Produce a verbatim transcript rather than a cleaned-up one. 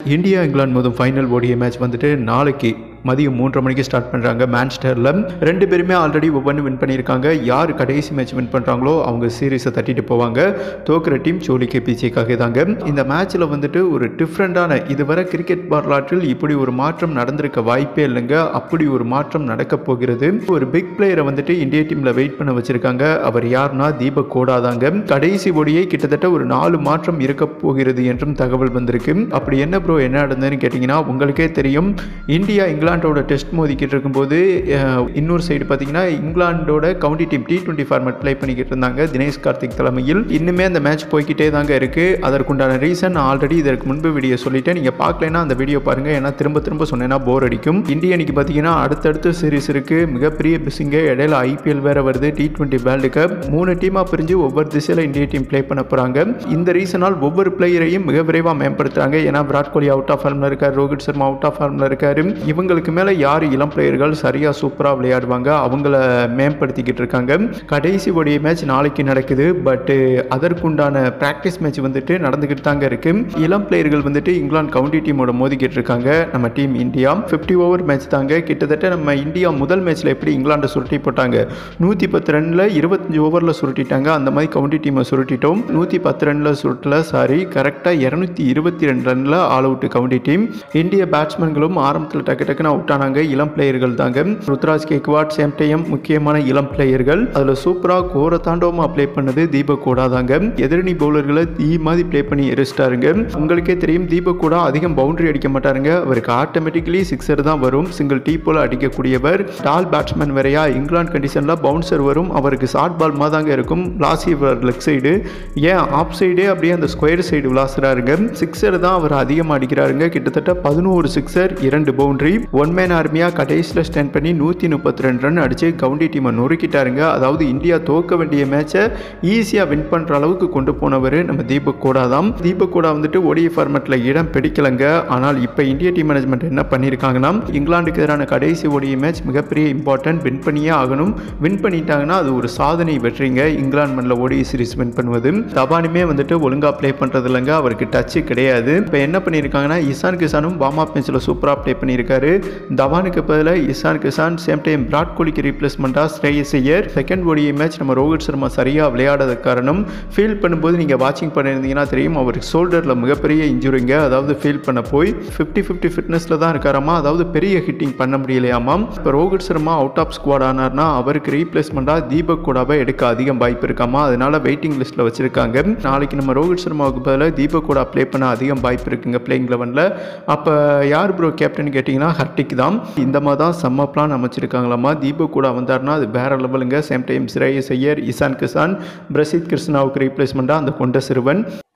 India England மோதும் final ஓடிய match வந்துட்டு நாளைக்கு மதியம் மூன்றரை மணிக்கு ஸ்டார்ட் பண்ணுறாங்க மான்செஸ்டரில். ரெண்டு பேருமே ஆல்ரெடி ஒவ்வொன்று வின் பண்ணியிருக்காங்க. யார் கடைசி மேட்ச் வின் பண்ணுறாங்களோ அவங்க சீரீஸை தட்டிட்டு போவாங்க. தோக்குற டீம் சோலிக்கு பீச்சைக்காக தாங்க. இந்த மேட்ச்சில் வந்துட்டு ஒரு டிஃப்ரெண்ட்டான இதுவரை கிரிக்கெட் வரலாற்றில் இப்படி ஒரு மாற்றம் நடந்திருக்க வாய்ப்பே இல்லைங்க. அப்படி ஒரு மாற்றம் நடக்க போகிறது. ஒரு பிக் பிளேயரை வந்துட்டு இந்திய டீமில் வெயிட் பண்ண வச்சிருக்காங்க. அவர் யாருன்னா தீபக் ஹூடா தாங்க. கடைசி ஓடியை கிட்டத்தட்ட ஒரு நாலு மாற்றம் இருக்க போகிறது என்றும் தகவல் வந்திருக்கு. அப்படி என்ன ப்ரோ என்ன நடந்ததுன்னு கேட்டிங்கன்னா உங்களுக்கே தெரியும். இந்தியா இங்கிலாண்டோட டெஸ்ட் மோதிக்கிட்டு இருக்கும்போது இன்னொரு சைடு பார்த்தீங்கன்னா இங்கிலாண்டோட county team T twenty format play பண்ணிக்கிட்டு இருந்தாங்க தினேஷ் கார்த்திக் தலைமையில். இன்னுமே அந்த மேட்ச் போய்கிட்டே தாங்க இருக்குது. அதற்குண்டான ரீசன் ஆல்ரெடி இதற்கு முன்பு வீடியோ சொல்லிட்டேன். நீங்கள் பார்க்கலன்னா அந்த வீடியோ பாருங்கள். ஏன்னா திரும்ப திரும்ப சொன்னேன்னா போர் அடிக்கும். இந்திய அணிக்கு பார்த்தீங்கன்னா அடுத்தடுத்து சீரிஸ் இருக்குது. மிகப்பெரிய பிஸிங்க. இடையில ஐபிஎல் வேறு வருது. T twenty world cup. மூணு டீமாக பிரிஞ்சு ஒவ்வொரு திசையில் இந்திய டீம் ப்ளே பண்ண போகிறாங்க. இந்த ரீசனால் ஒவ்வொரு பிளேயரையும் மிக விரைவாக மேம்படுத்துகிறாங்க. ஏன்னா விராட் கோலி அவுட் ஆஃப் ஃபார்மில் இருக்கார். ரோஹித் சர்மா அவுட் ஆஃப் ஃபார்மில் இருக்கார். இவங்களுக்கு மேலே யார் இளம் பிளேயர்கள் சரியாக சூப்பராக விளையாடுவாங்க அவங்கள மேம்படுத்திக்கிட்டு இருக்காங்க. கடைசி ஓடிய மேட்ச் நாளைக்கு நடக்குது. பட் அதற்குண்டான ப்ராக்டிஸ் மேட்ச் வந்துட்டு நடந்துக்கிட்டு தாங்க இருக்கு. இளம் பிளேயர்கள் வந்துட்டு இங்கிலாந்து கவுண்டி டீமோட மோதிக்கிட்டு இருக்காங்க. நம்ம team India fifty over match தாங்க. கிட்டத்தட்ட நம்ம இந்தியா முதல் மேட்ச்சில் எப்படி இங்கிலாண்டை சுருட்டி போட்டாங்க நூற்றி பத்து ரனில் இருபத்தஞ்சு ஓவரில் சுருட்டிட்டாங்க. அந்த மாதிரி கவுண்டி டீமை சுருட்டிட்டோம். நூற்றி பத்து ரனில் சுருட்டல சாரி கரெக்டாக இரநூத்தி இருபத்தி ரெண்டு ரனில் ஆல் அவுட் கவுண்டி டீம். இந்திய பேட்ஸ்மேன்களும் ஆரம்பத்தில் டக்கு டக்குன்னு அவுட் ஆனாங்க. இளம் பிளேயர்கள் தாங்க. ருத்ராஜ் கேக்வாட் சேம் டைம் முக்கியமான இளம் பிளேயர்கள். அதில் சூப்பராக கோர தாண்டவமாக ப்ளே பண்ணது தீபக் ஹூடா தாங்க. எதிரணி பவுலர்களை தீ மாதிரி ப்ளே பண்ணி எரிச்சிட்டாருங்க. உங்களுக்கே தெரியும் தீபக் ஹூடா அதிகம் பவுண்டரி அடிக்க மாட்டாருங்க. அவருக்கு ஆட்டோமேட்டிக்கலி சிக்ஸர் தான் வரும். சிங்கிள் டீ போல அடிக்கக்கூடியவர். டால் பேட்ஸ்மேன் வேறையா இங்கிலாந்து கண்டிஷனில் பவுன்சர் வரும். அவருக்கு ஷார்ட் பால் மாதிரி தாங்க இருக்கும். லாசி லெக் சைடு ஏன் ஆப் சைடே அப்படியே அந்த ஸ்கொயர் சைடு விளாசுறாருங்க. சிக்ஸர் தான் அவர் அதிகமாக அடிக்கிறாருங்க. கிட்டத்தட்ட பதினோரு சிக்ஸர் இரண்டு பவுண்டரி. ஒன் மேன் ஆர்மியாக கடைசியில் ஸ்டாண்ட் பண்ணி நூற்றி முப்பத்தி ரெண்டு ரன் அடித்து கவுண்டி டீமை நொறுக்கிட்டாருங்க. அதாவது இந்தியா தோக்க வேண்டிய மேட்சை ஈஸியாக வின் பண்ணுற அளவுக்கு கொண்டு போனவர் நம்ம தீபக் ஹூடா தான். தீபக் ஹூடா வந்துட்டு ஓடிஐ ஃபார்மேட்டில் இடம் பிடிக்கலங்க. ஆனால் இப்போ இந்திய டீம் மேனேஜ்மெண்ட் என்ன பண்ணியிருக்காங்கன்னா இங்கிலாந்துக்கு எதிரான கடைசி ஓடிஐ மேட்ச் மிகப்பெரிய இம்பார்ட்டன்ட். வின் பண்ணியே ஆகணும். வின் பண்ணிட்டாங்கன்னா அது ஒரு சாதனை வெற்றிங்க. இங்கிலாந்து மண்ணில் ஓடிஐ சீரிஸ் வின் பண்ணுவது. தவானுமே வந்துட்டு ஒழுங்காக ப்ளே பண்ணுறது இல்லைங்க. அவருக்கு டச்சு கிடையாது. இப்போ என்ன பண்ணியிருக்காங்கன்னா இசான் கிசானும் வார்ம் அப் மேட்ச்சில் சூப்பராக ப்ளே பண்ணியிருக்காரு. தவானுக்கு பதிலாக இசான் கிசான் சேம் டைம் விராட் கோலிக்கு ரீப்ளேஸ்மெண்ட்டாக Shreyas Iyer. Second ODI match நம்ம ரோஹித் சர்மா சரியாக விளையாடாத காரணம் ஃபீல் பண்ணும்போது நீங்கள் வாட்சிங் பண்ணியிருந்தீங்கன்னா தெரியும் அவருக்கு ஷோல்டரில் மிகப்பெரிய இன்ஜுரிங்க. அதாவது ஃபீல் பண்ண போய் ஃபிஃப்டி ஃபிஃப்டி ஃபிட்னஸில் தான் இருக்காராமா. அதாவது பெரிய ஹிட்டிங் பண்ண முடியலையாமாம். இப்போ Rohit Sharma out of squad ஆனார்னா அவருக்கு ரீப்ளேஸ்மெண்ட்டாக தீபக் ஹூடாவை எடுக்க அதிகம் வாய்ப்பு இருக்காமா. அதனால வெயிட்டிங் லிஸ்ட்டில் வச்சிருக்காங்க. நாளைக்கு நம்ம ரோஹித் சர்மாவுக்கு பதிலாக தீபக் ஹூடா ப்ளே பண்ண அதிகம் வாய்ப்பு இருக்குங்க பிளேயிங் லெவனில். அப்போ யார் ப்ரோ கேப்டன் கேட்டிங்கன்னா ஹர்டிக் தான். இந்த மாதிரி தான் செம்ம பிளான் அமைச்சிருக்காங்களாமா. தீபக் ஹூடா வந்தார்னா அது வேற லெவலுங்க. சேம் டைம் ஸ்ரேயஸ் ஐயர் இசான் கிசான் பிரசித் கிருஷ்ணாவுக்கு ரீப்ளேஸ்மெண்ட்டாக அந்த கொண்ட சிறுவன்